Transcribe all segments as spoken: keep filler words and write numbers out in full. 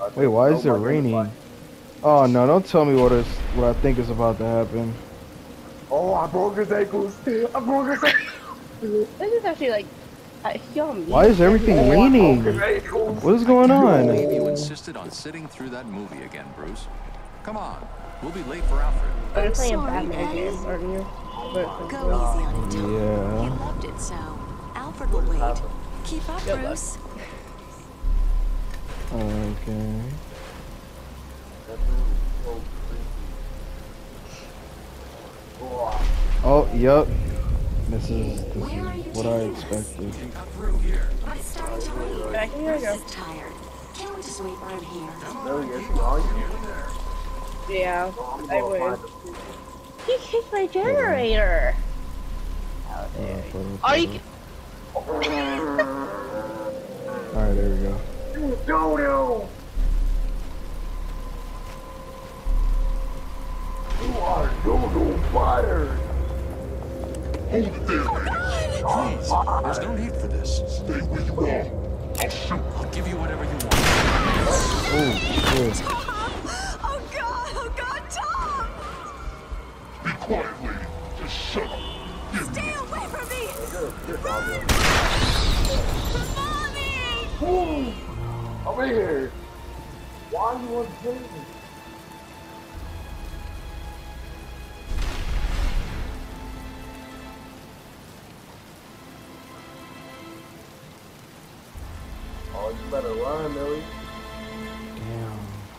Wait, why is it raining? Oh no, don't tell me what is what I think is about to happen. Oh, I broke his ankles. I broke his ankles. This is actually like, uh, yummy. Why is everything Oh, raining? I broke his ankles. What is going I can't on? believe you insisted on sitting through that movie again, Bruce. Come on, we'll be late for Alfred. Oh, you're I'm playing sorry, Batman Eddie. game, aren't you? But, Go easy on him, Tom. Yeah. He loved it so. Alfred will wait. Keep up, Good luck. Bruce. Okay. Oh, yep. This is, this is what I expected. It's starting to rain. Back here we Bruce go. is tired. Can't we just wait for him here? Billy, is he on you? Yeah, I would. He kicked my generator. How dare you? Are you? Alright, there we go. Dodo! You are dodo fire! Hold it there! Please, there's no need for this. Stay where you are. I'll shoot. I'll give you whatever you want. Oh, shit. Tom! Oh God! Oh God, Tom! Be quiet, lady. Just shut up. Stay away from me! Mommy! Ooh, over here! Why you want to kill me? Oh, you better run, Millie. Damn.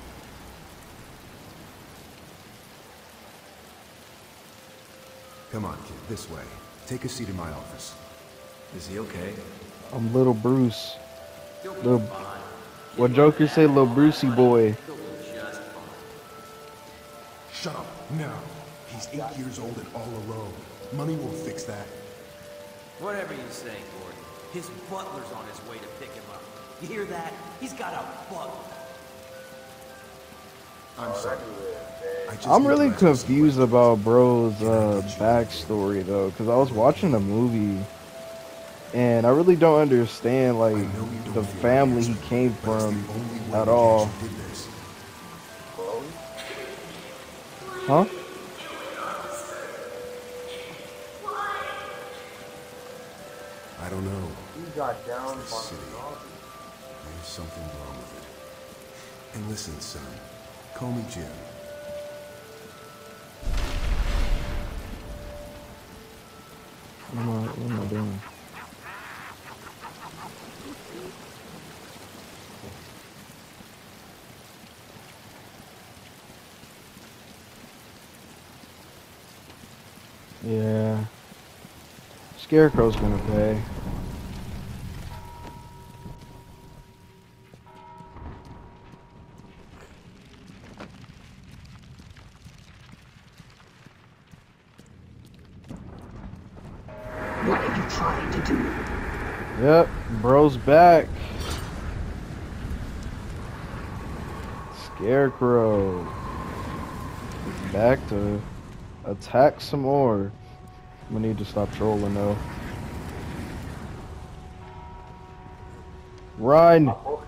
Come on, kid, this way. Take a seat in my office. Is he okay? I'm little Bruce. Little, what Joker say, little Brucey boy. Shut up, now. He's eight years old and all alone. Money won't fix that. Whatever you say, Gordon. His butler's on his way to pick him up. You hear that? He's got a butler. I'm sorry. I just I'm need really to ask you some confused questions. about bro's uh, backstory though, because I was watching the movie, and I really don't understand like I know you don't the feel family the he answer, came but it's the from only way at to all. catch you did this. Huh? I don't know. You got down This on city. There's something wrong with it. And listen, son. Call me Jim. What am I, what am I doing? Yeah. Scarecrow's gonna pay. What are you trying to do? Yep, bro's back. Scarecrow. Back to attack some more. We need to stop trolling though. Run!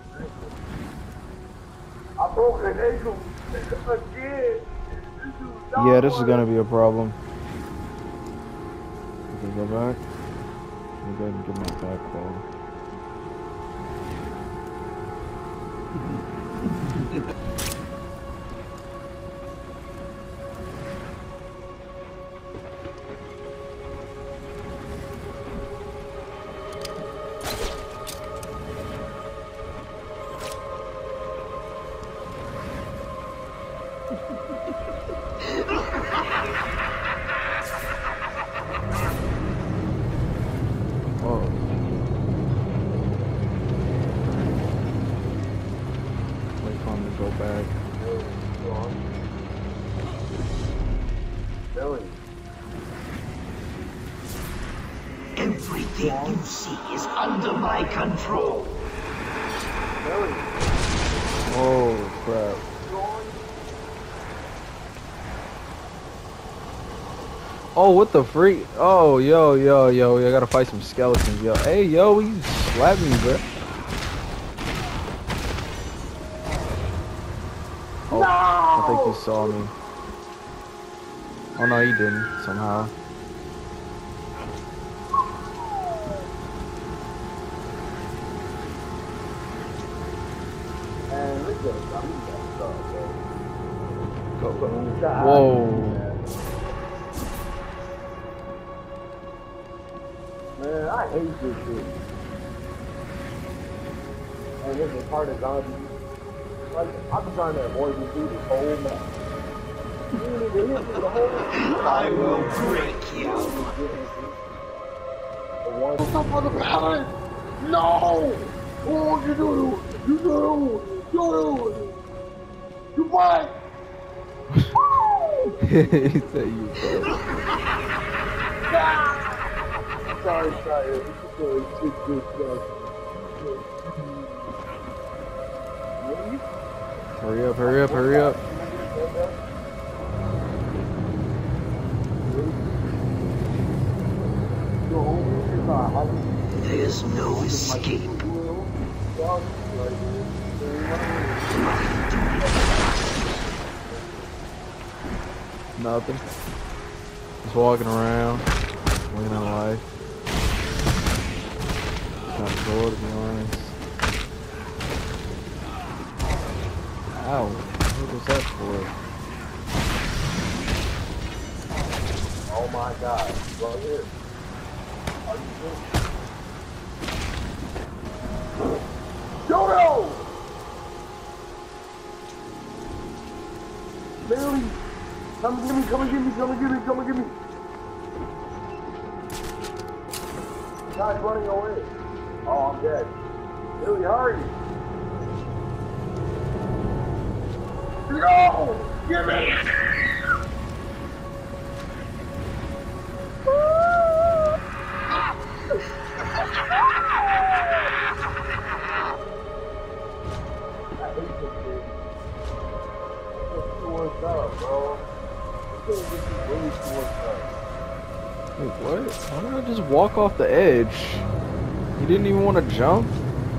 I broke an ankle again. Yeah, this is gonna be a problem. Okay, go back. Let me go ahead and get my back ball. Whoa. Wait for him to go back. Billy. Everything you see is under my control. Billy. Oh crap. Oh, what the freak? Oh, yo, yo, yo, I gotta fight some skeletons, yo. Hey, yo, you slapped me, bro. Oh, I think he saw me. Oh no, he didn't, somehow. Man, look at him. He's got stuff, bro. Go. He's got- Whoa. Man, I hate this shit. And this is part of zombie. Like, I've been trying to avoid this dude this whole match. You didn't even hit me the whole I will break you. The one. What's up on the pallet? No! Oh, you do! You do! You do! You what? He said you fuck. Sorry, sorry. This is good. This is good stuff. Hurry up, hurry up, hurry up. There's no escape. Nothing. Just walking around, living a life. Not bored, to be honest. Ow, what was that for? Oh my god, right here. Are you good? Dodo! Literally, come and get me, come and get me, come and get me, come and get me. Guy's running away. Oh, I'm dead. Literally, hurry. No! Get me! Wait, what? Why did I just walk off the edge? You didn't even want to jump?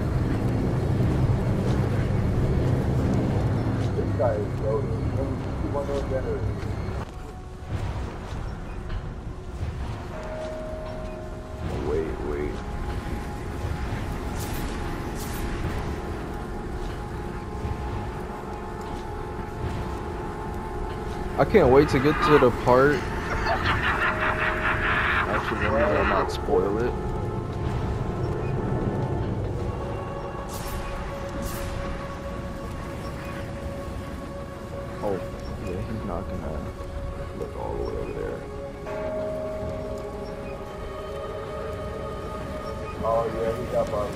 This guy is loaded. One of those generators. Wait, wait. I can't wait to get to the part. Actually, let me not spoil it. Oh, yeah, he's not gonna look all the way over there. Oh yeah, he got bugged.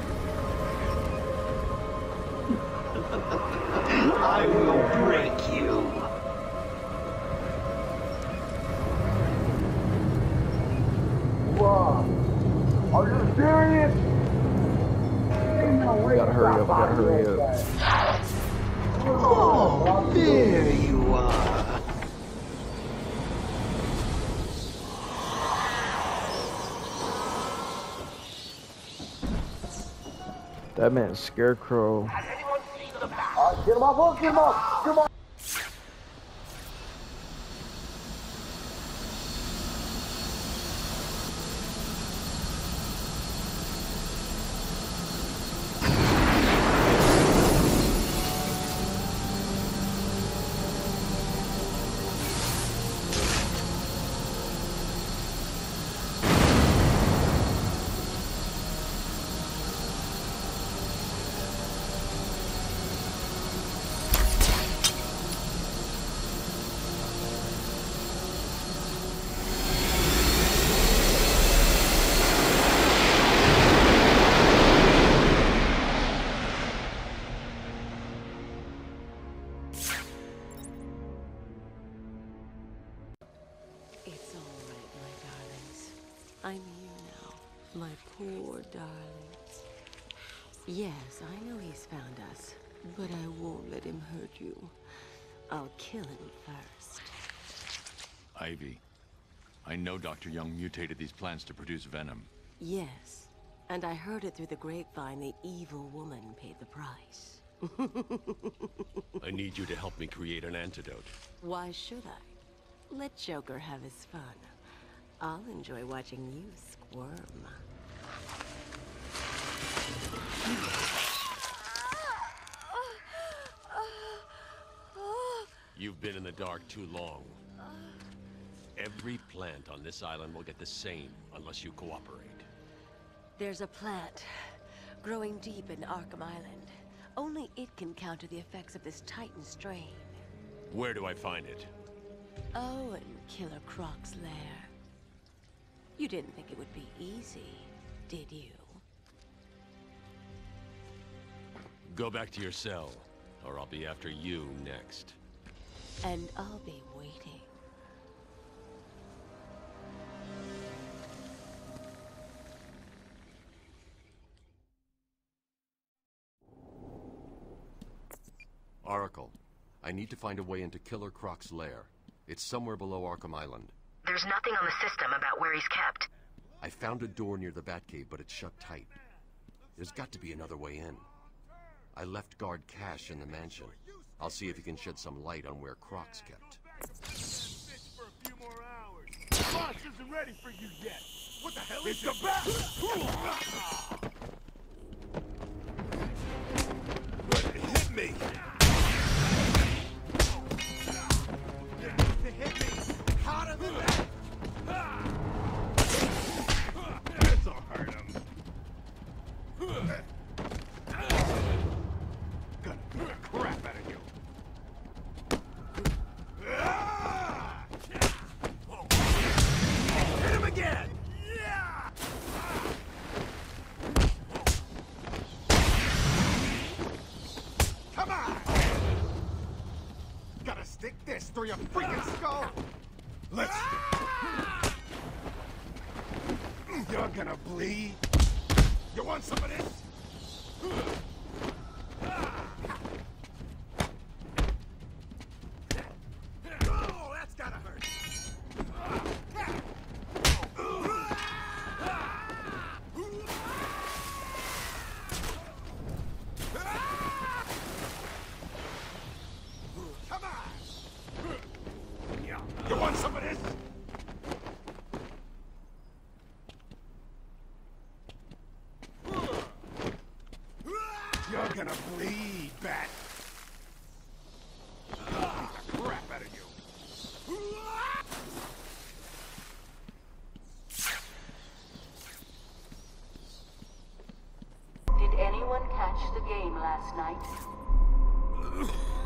I will break you. Wow. Are you serious? We gotta hurry up, we gotta hurry up. Oh, there you are. That man's Scarecrow. Alright, get him off, look, get him off, get him off. It's all right, my darlings. I'm here now, my poor darlings. Yes, I know he's found us, but I won't let him hurt you. I'll kill him first. Ivy, I know Doctor Young mutated these plants to produce venom. Yes, and I heard it through the grapevine the evil woman paid the price. I need you to help me create an antidote. Why should I? Let Joker have his fun. I'll enjoy watching you squirm. You've been in the dark too long. Every plant on this island will get the same unless you cooperate. There's a plant growing deep in Arkham Island. Only it can counter the effects of this Titan strain. Where do I find it? Oh, in Killer Croc's lair. You didn't think it would be easy, did you? Go back to your cell, or I'll be after you next. And I'll be waiting. Oracle, I need to find a way into Killer Croc's lair. It's somewhere below Arkham Island. There's nothing on the system about where he's kept. I found a door near the Batcave, but it's shut tight. There's got to be another way in. I left guard Cash in the mansion. I'll see if he can shed some light on where Croc's kept. For a few more hours. The boss isn't ready for you yet. What the hell is the bat? Hit me! They hit me harder than that. This'll hurt him. Gonna beat the crap out of you. Hit him again! Yeah! Come on! Gotta stick this through your freaking skull! Let's... You're gonna bleed? You want some of this? Oh, that's gotta hurt! Come on! You want some of this? You're gonna bleed, Bat. Ah, beat the crap out of you. Did anyone catch the game last night?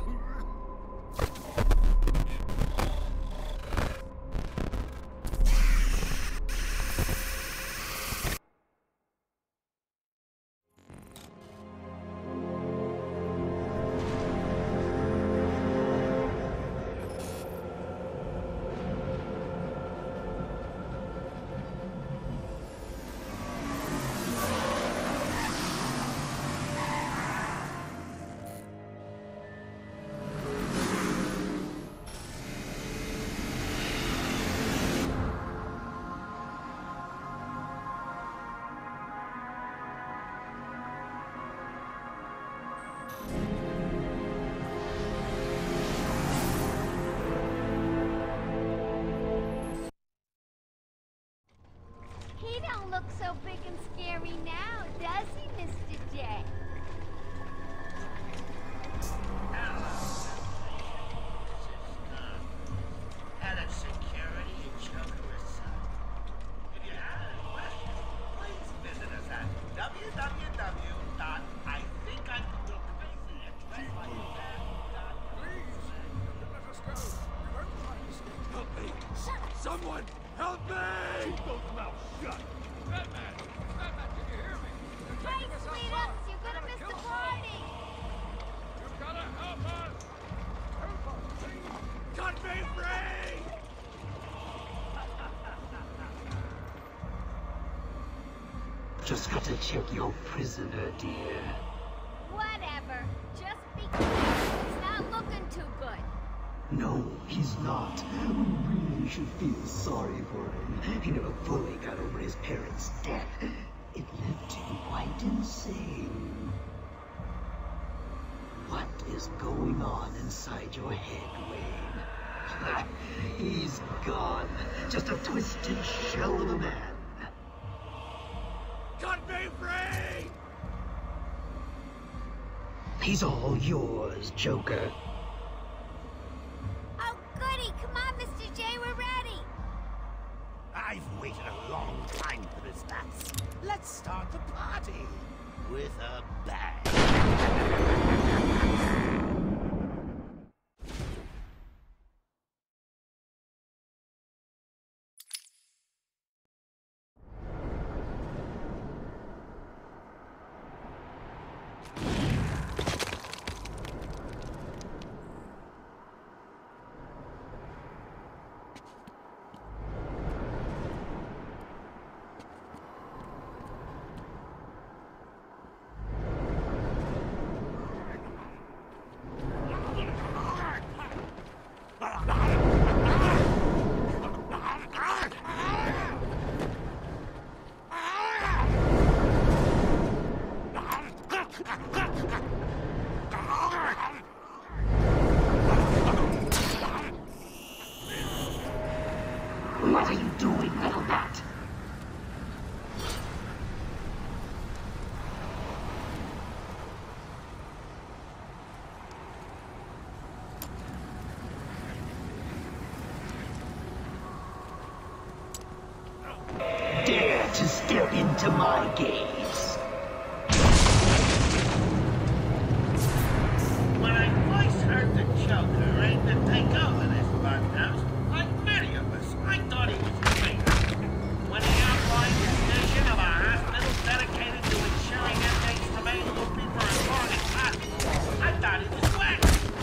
He don't look so big and scary now, does he, Mister J? Head of Security and Joker Asylum. If you have any questions, please visit us at w w w dot I think I'm a little crazy dot Help me! Someone! Help me! Keep those mouths shut! Batman! Batman, can you hear me? Hey, sweethearts, you're gonna miss the party! You gotta help us! Help us, please! Cut me free! Just got to check your prisoner, dear. Whatever. Just be careful. It's not looking too good. No, he's not. We really should feel sorry for him. He never fully got over his parents' death. It left him quite insane. What is going on inside your head, Wayne? He's gone. Just a twisted shell of a man. Cut me free! He's all yours, Joker. Oh, goody! Come on, Mister J, we're ready! I've waited a long time for this, Bats. Let's start the party with a bang. What are you doing, little bat? Dare to step into my gaze. When I first heard the Joker aimed to take over this funhouse, like many of us, I thought he was crazy. When he outlined his vision of a hospital dedicated to ensuring inmates remain loopy for as long as possible, I thought he was whack.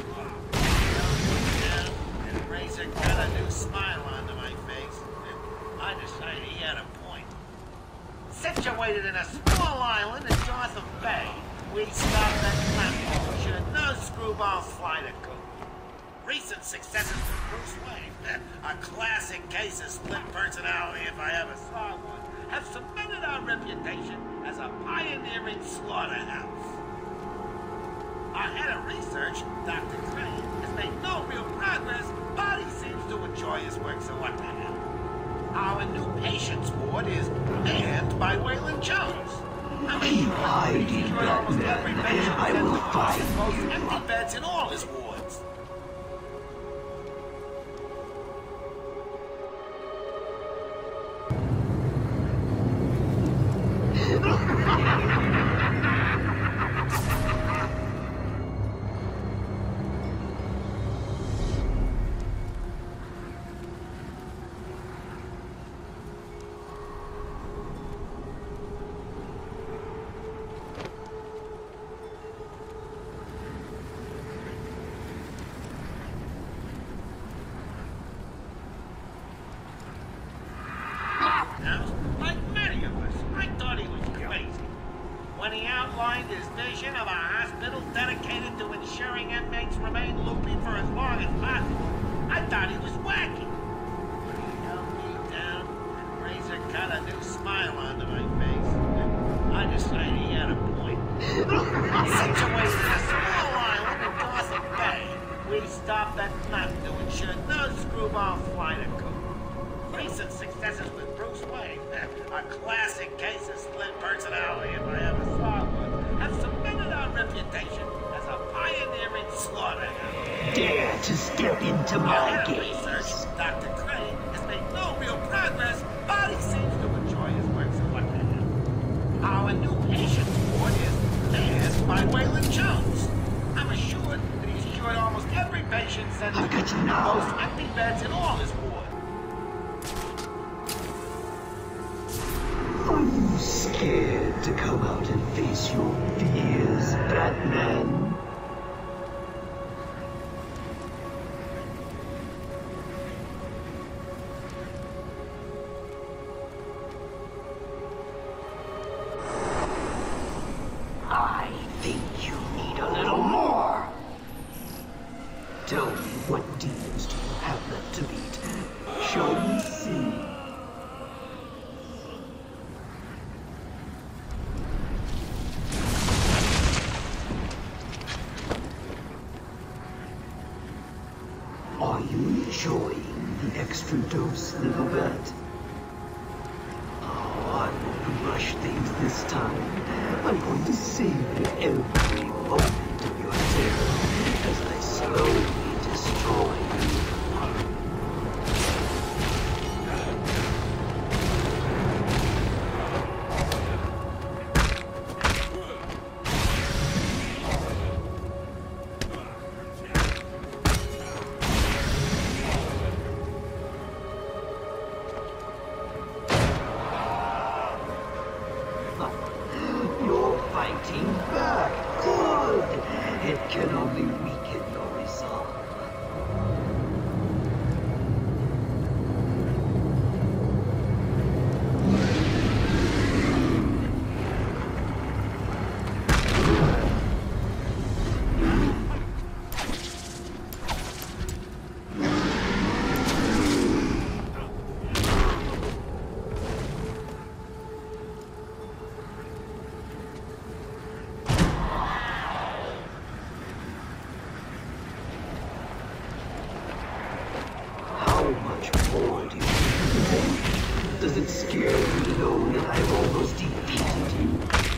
Down and Razor got a new smile onto my face. I decided he had a point. Situated in a small island in Gotham Bay, we stopped at platform should no screwball fly to coop. Recent successes with Bruce Wayne, a classic case of split personality if I ever saw one, have cemented our reputation as a pioneering slaughterhouse. Our head of research, Doctor Crane, has made no real progress, but he seems to enjoy his work, so what the hell? Our new patients ward is manned by Waylon Jones. I mean, Keep hiding, Batman. I will find most you. empty beds in all his wards. Like many of us, I thought he was crazy. When he outlined his vision of a hospital dedicated to ensuring inmates remain loopy for as long as possible, I thought he was wacky. When he held me down and Razor got a new smile onto my face, I decided he had a point. Situated in a small island in Gotham Bay, we stopped at nothing to ensure no screwball fly to coop. Recent successes with Bruce Wayne, a classic case of split personality if I ever saw one, have cemented our reputation as a pioneering slaughterhouse. Dare to step into my Our head of gaze. research, Doctor Crane, has made no real progress, but he seems to enjoy his work, so what the hell? Our new patients ward is manned by Waylon Jones. I'm assured that he's cured almost every patient sent to Look at you now. most empty beds in all his wards. Are you scared to come out and face your fears, Batman? I think you need a little more. Tell me, what demons do you have left to beat? Shall we see? Are you enjoying the extra dose, little bat? Oh, I won't rush things this time. I'm going to savor every moment of your terror as I slowly destroy you. You're fighting back. Good. It can only weaken your resolve. How much more do you think? Does it scare you to know that I've almost defeated you?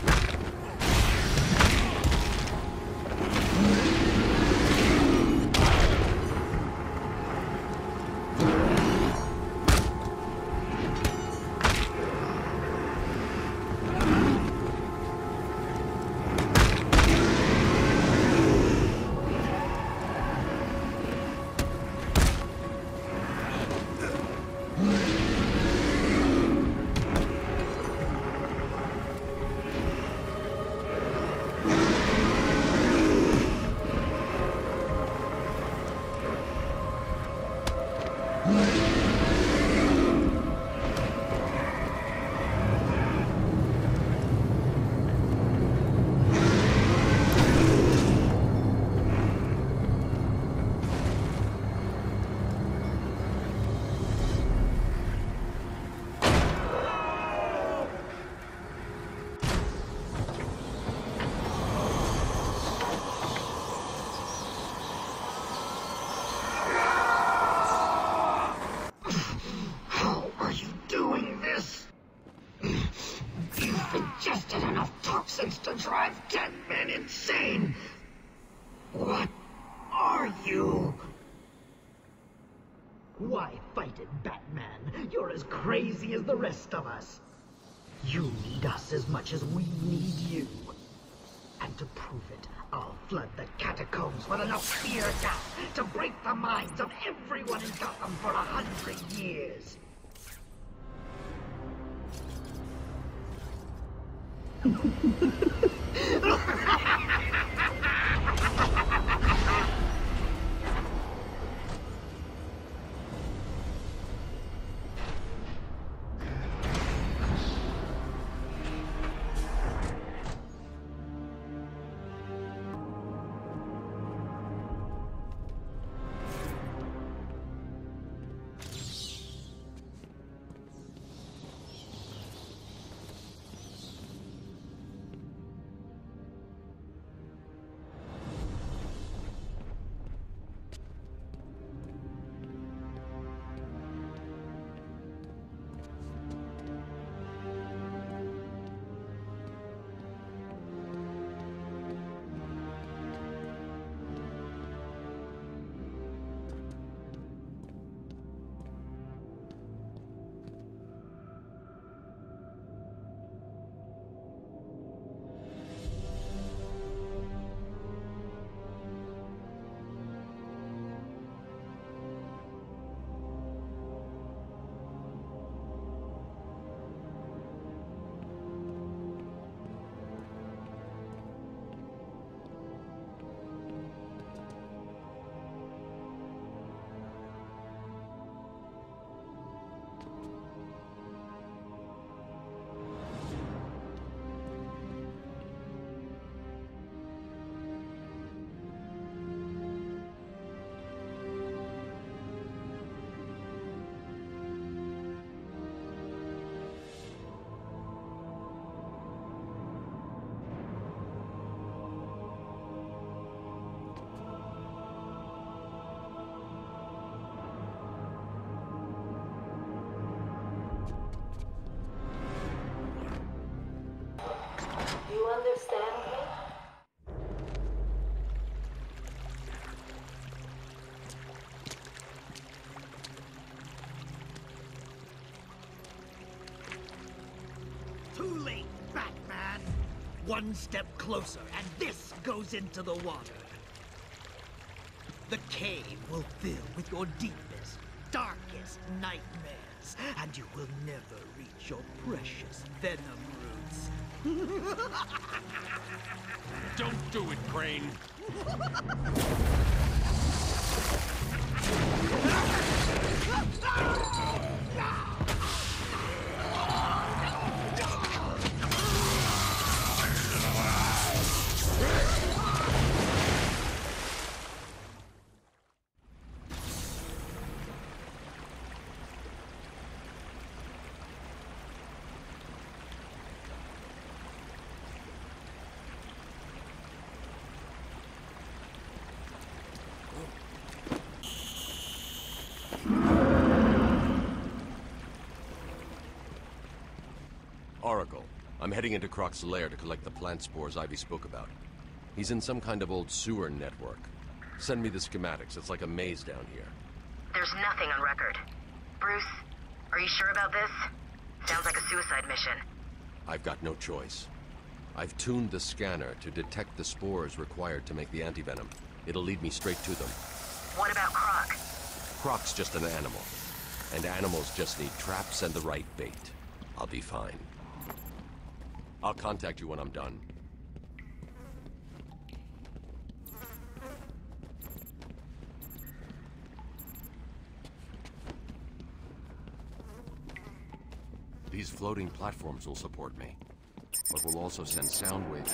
How are you doing this? You've ingested enough toxins to drive ten men insane. What are you? Why fight it, Batman? You're as crazy as the rest of us. You need us as much as we need you. And to prove it, I'll flood the catacombs with enough fear gas to break the minds of everyone in Gotham for a hundred years. You understand me? Too late, Batman! One step closer, and this goes into the water. The cave will fill with your deepest, darkest nightmares, and you will never reach your precious venom roots. Don't do it, Crane! Oracle, I'm heading into Croc's lair to collect the plant spores Ivy spoke about. He's in some kind of old sewer network. Send me the schematics. It's like a maze down here. There's nothing on record. Bruce, are you sure about this? Sounds like a suicide mission. I've got no choice. I've tuned the scanner to detect the spores required to make the antivenom. It'll lead me straight to them. What about Croc? Croc's just an animal. And animals just need traps and the right bait. I'll be fine. I'll contact you when I'm done. These floating platforms will support me, but will also send sound waves.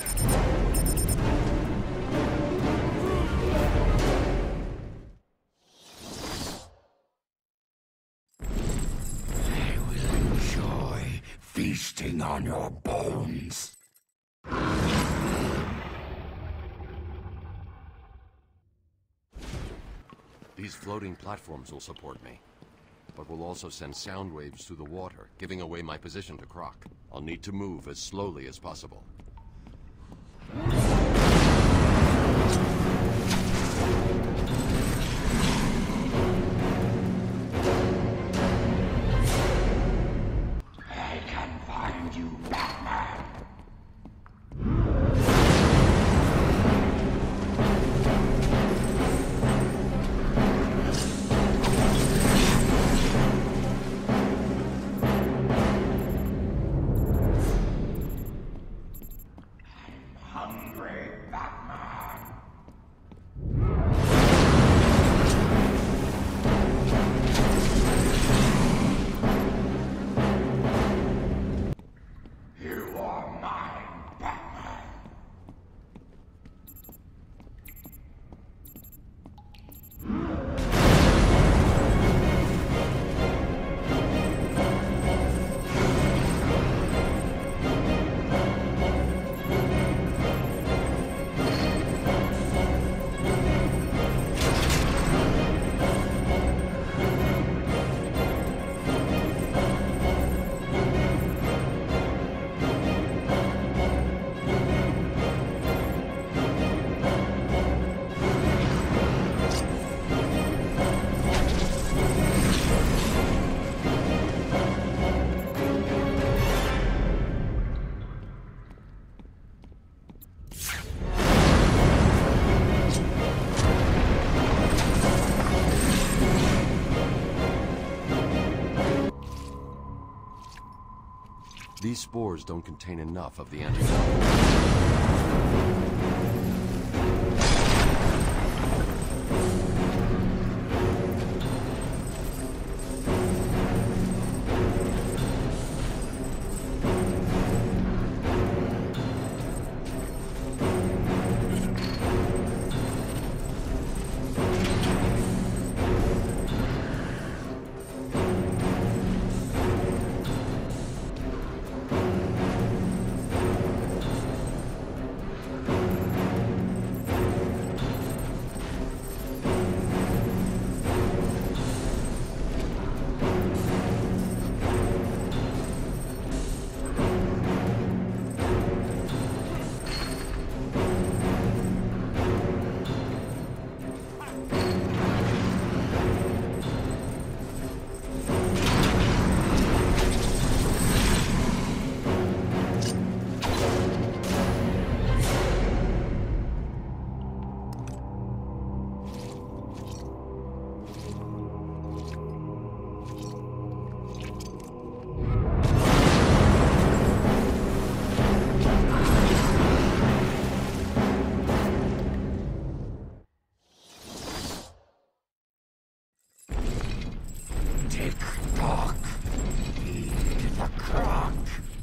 I will enjoy feasting on your bones. These floating platforms will support me, but will also send sound waves through the water, giving away my position to Croc. I'll need to move as slowly as possible. I can find you, Batman. Hungry Batman. You are mine, Batman. These spores don't contain enough of the antivenom. for Croc.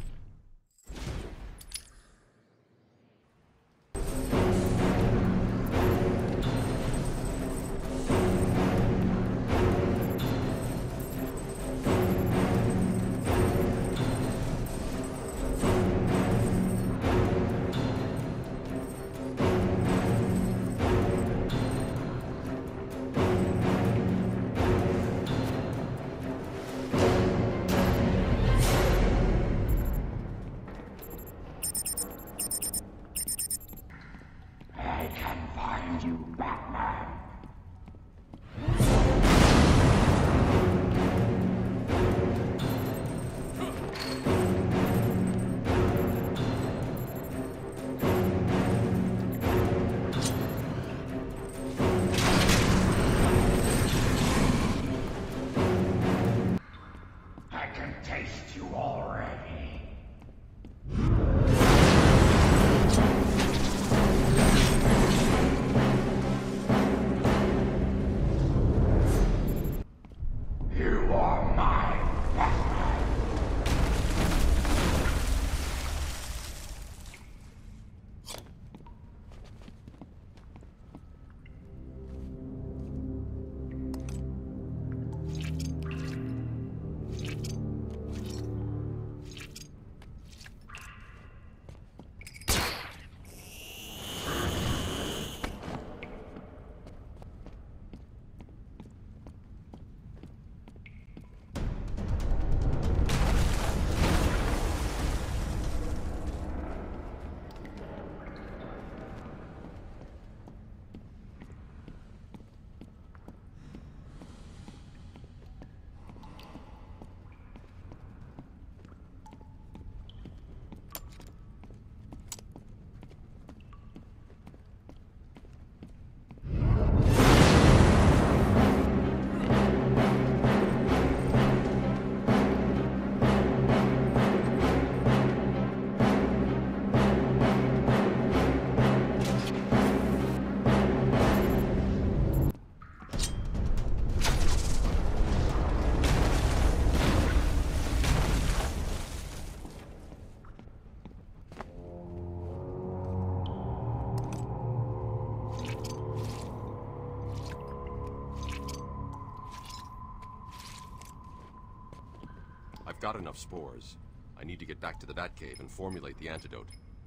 I've got enough spores. I need to get back to the Batcave and formulate the antidote.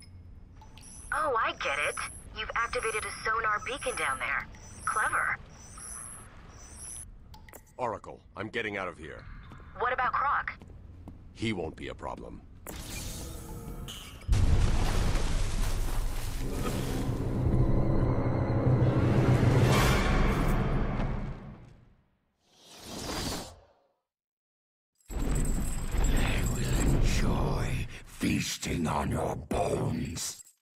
Oh, I get it. You've activated a sonar beacon down there. Clever. Oracle, I'm getting out of here. What about Croc? He won't be a problem. I will enjoy feasting on your bones.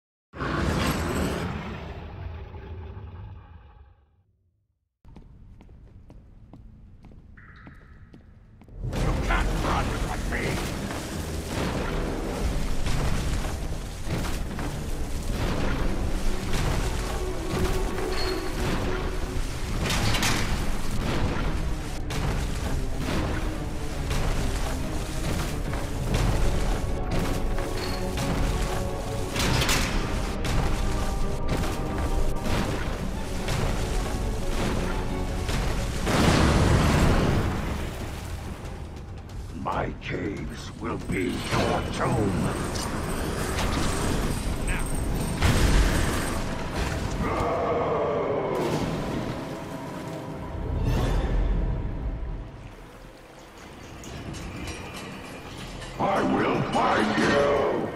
My caves will be your tomb. I will find you!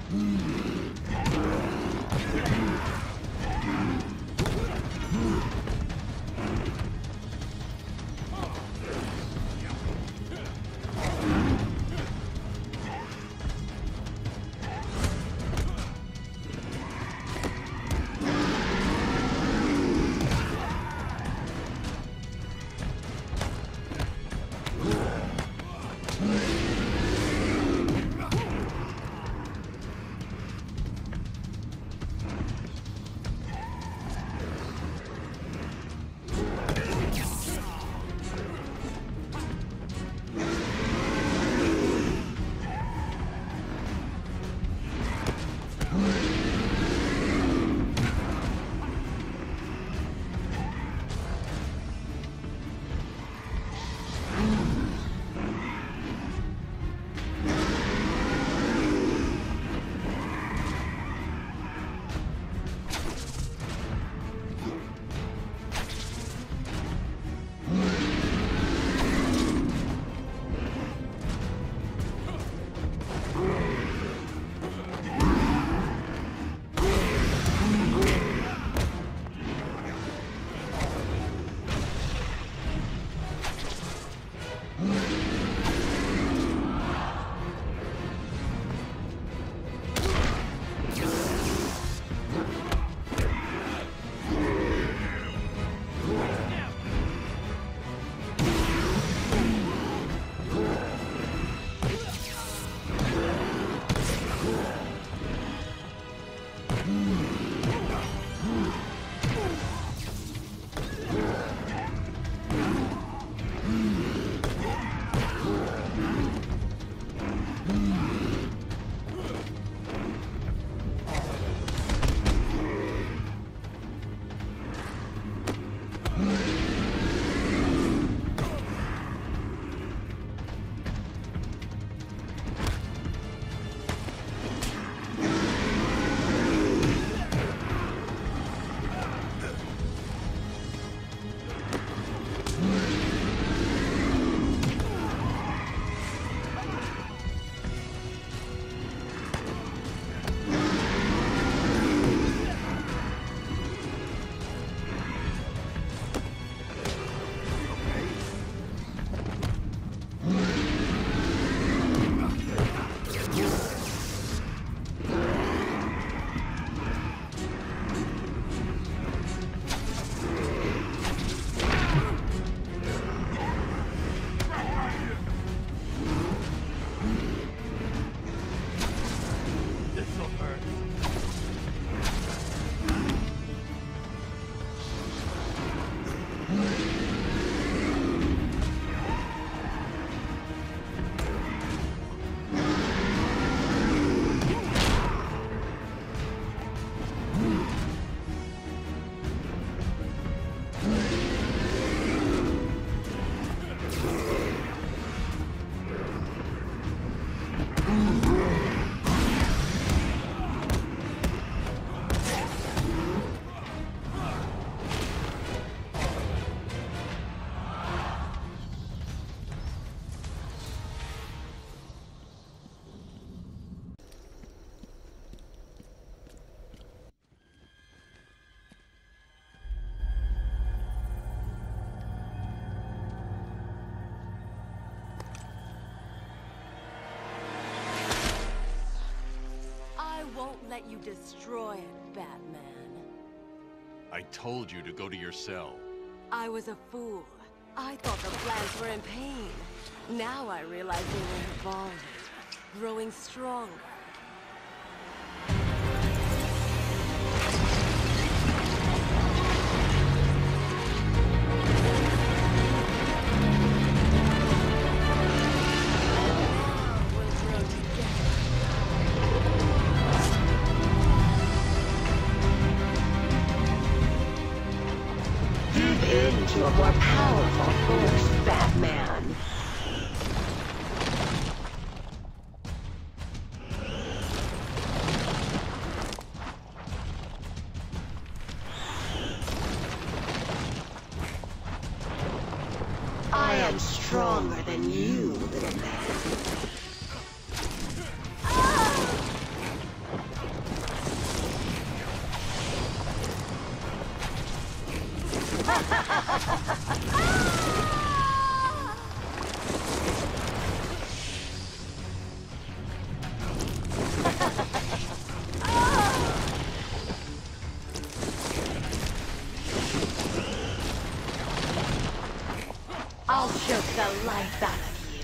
Let you destroy it, Batman. I told you to go to your cell. I was a fool. I thought the plants were in pain. Now I realize they were evolving, growing stronger. To a more powerful force, Batman. I am stronger than you, little man. the life out of you.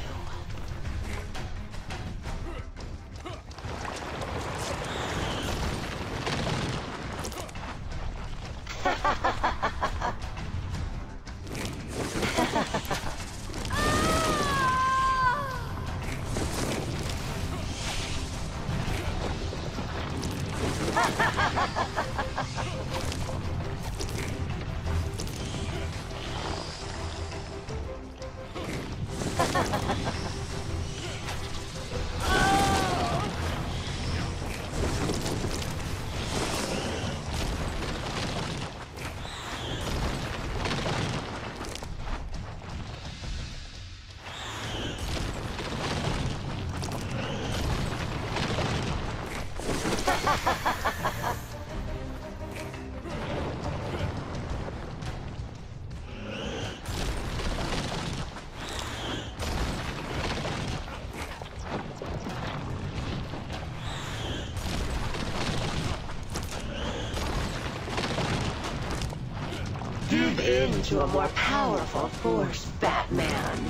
Give in to a more powerful force, Batman.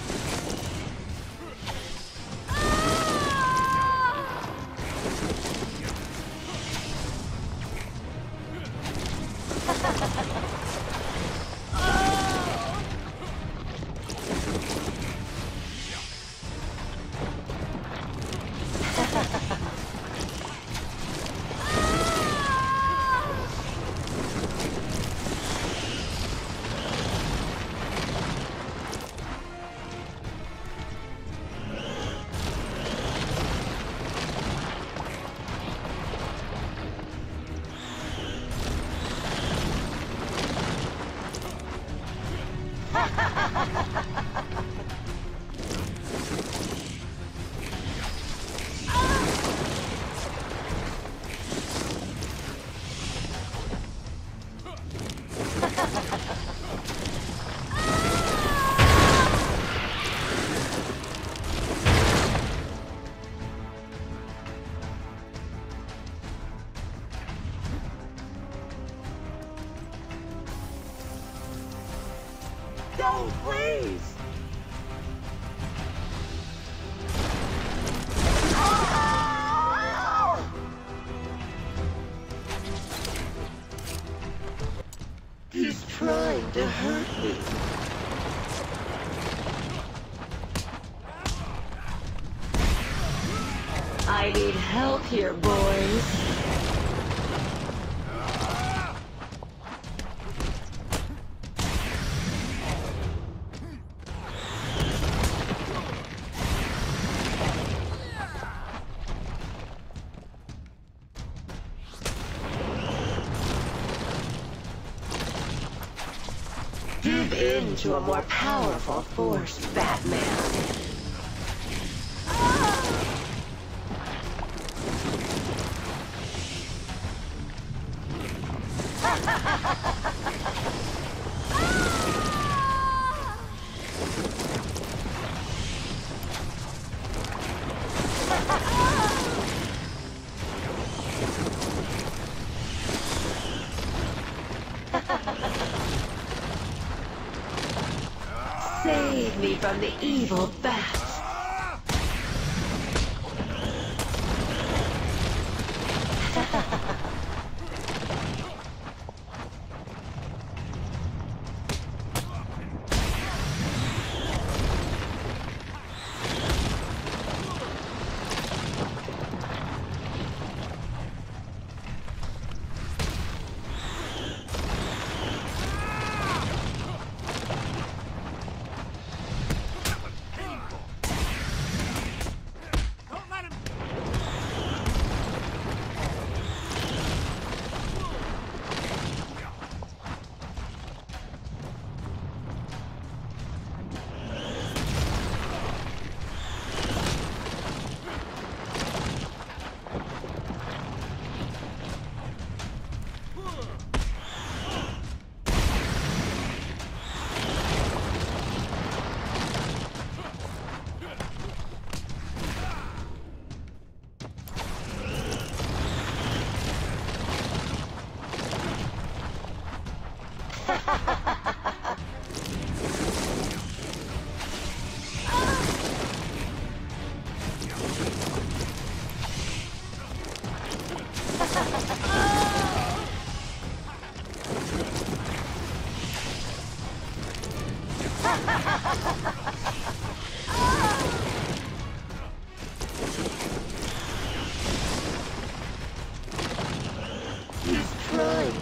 Don't, please! He's trying to hurt me. I need help here, boys. Give in to a more powerful force, Batman. Save me from the evil bats.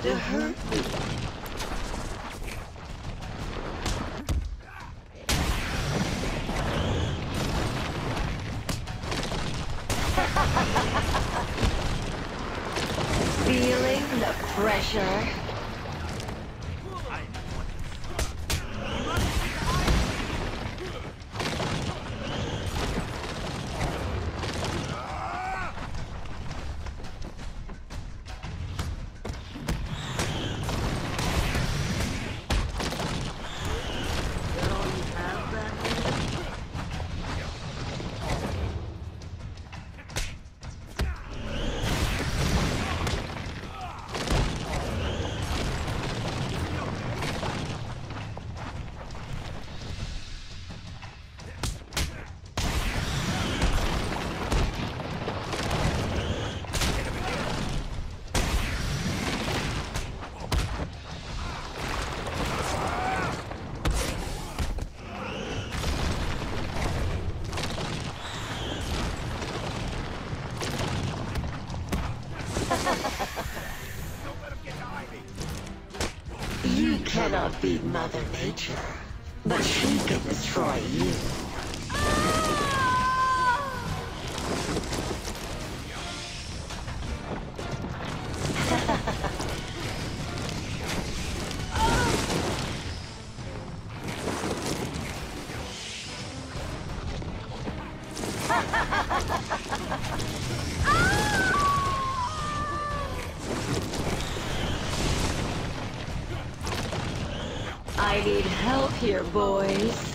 to hurt me. Feeling the pressure? You cannot beat Mother Nature, but she can destroy you. I need help here, boys.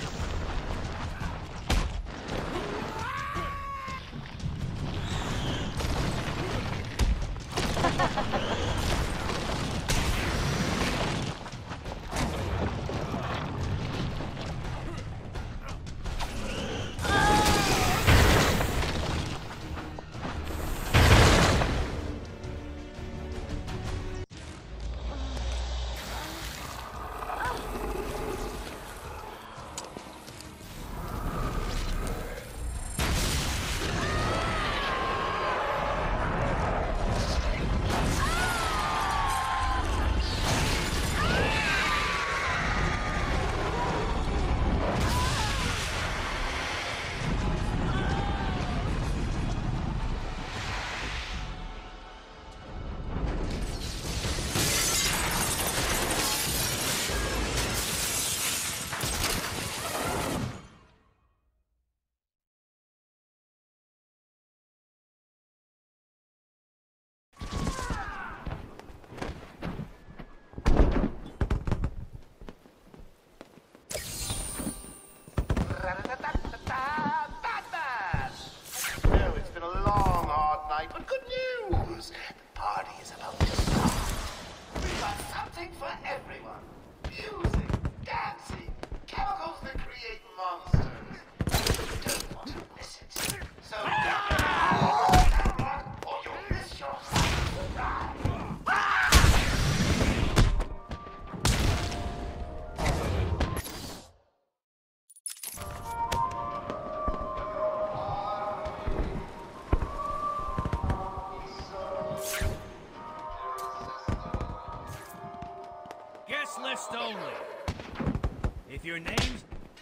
But good news! The party is about to start. We've got something for everyone. Music, dancing, chemicals that create monsters. You don't want to miss it. So get out or you'll miss your ride. Guest list only. If your name's...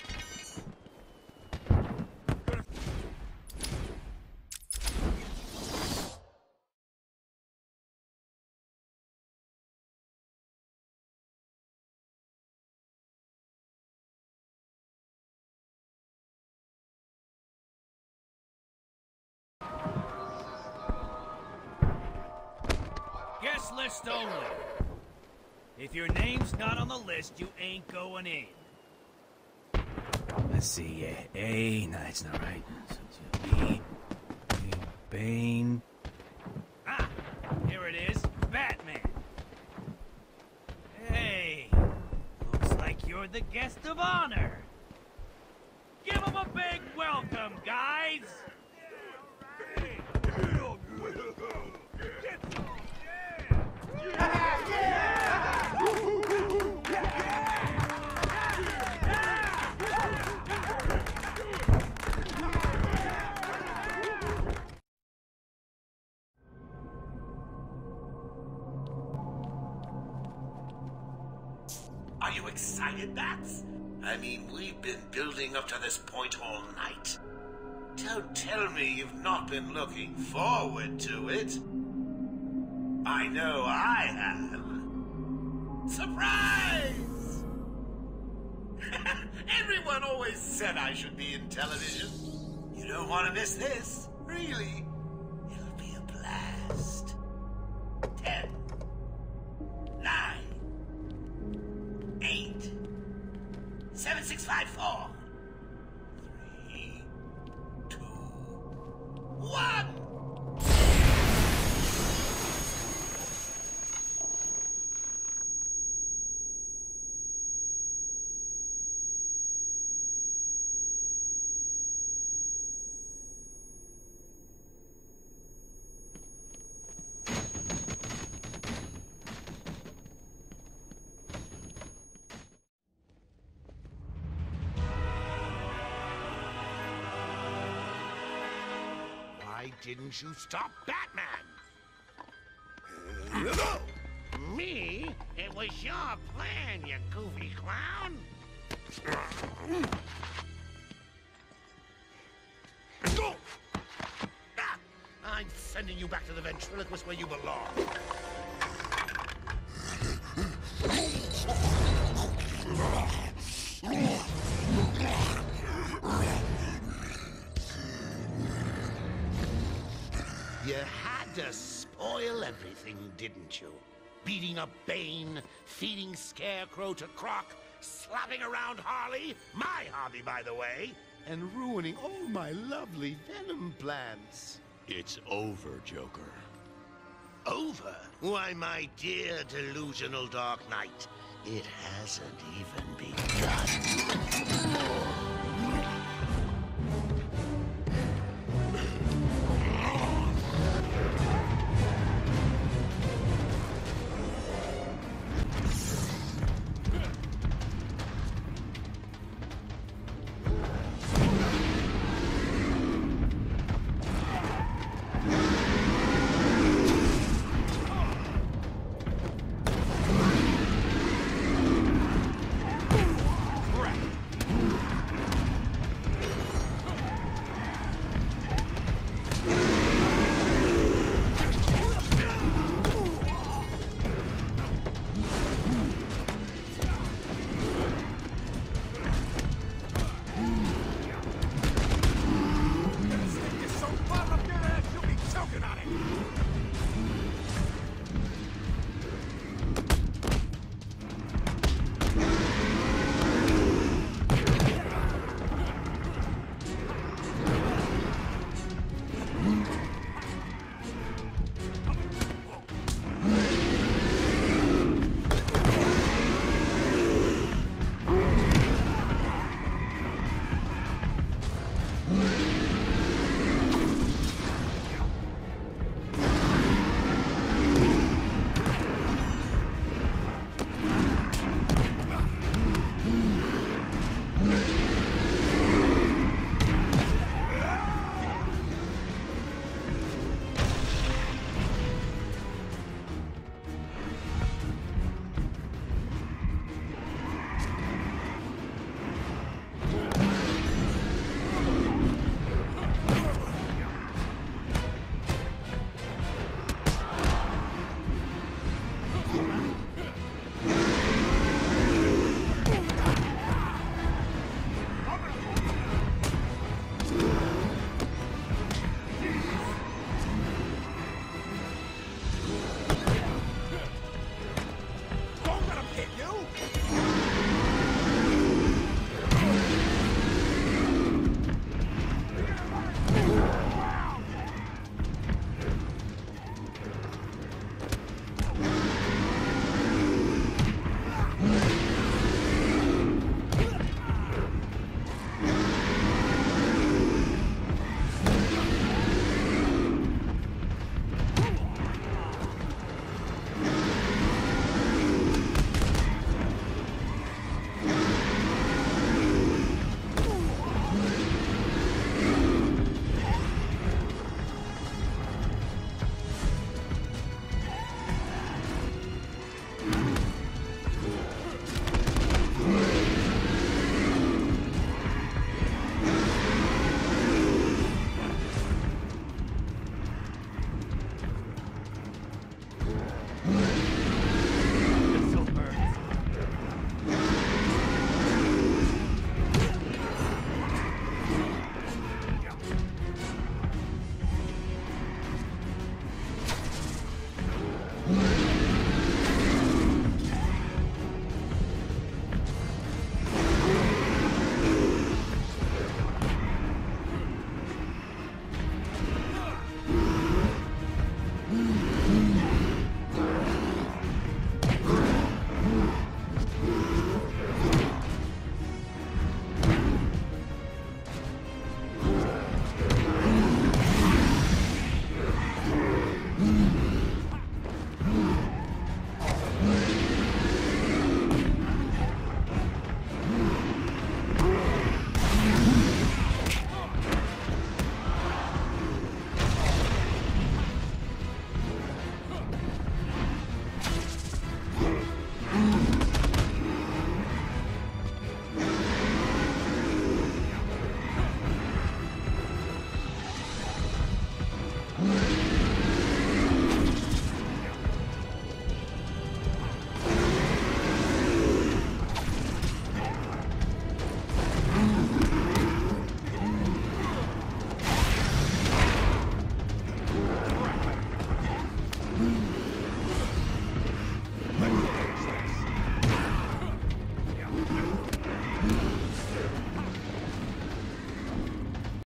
Guest list only. If your name's not on the list, you ain't going in. Let's see, uh, A, no, that's not right. So it's B, B, Bane. Ah, here it is, Batman. Hey, looks like you're the guest of honor. Give him a big welcome, guys. you excited, Bats? I mean, we've been building up to this point all night. Don't tell me you've not been looking forward to it. I know I have. Surprise! Everyone always said I should be in television. You don't want to miss this, really. It'll be a blast. Ten. Nine. Eight. Seven, six, five, four. Three. Two. One! Why didn't you stop Batman? Me? It was your plan, you goofy clown. Ah, I'm sending you back to the ventriloquist where you belong. You had to spoil everything, didn't you? Beating up Bane, feeding Scarecrow to Croc, slapping around Harley, my hobby, by the way, and ruining all my lovely Venom plans. It's over, Joker. Over? Why, my dear delusional Dark Knight, it hasn't even begun. Stick this so far up your ass, you'll be choking on it.